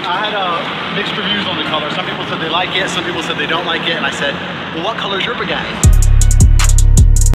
I had mixed reviews on the color. Some people said they like it, some people said they don't like it, and I said, well, what color is your Bugatti?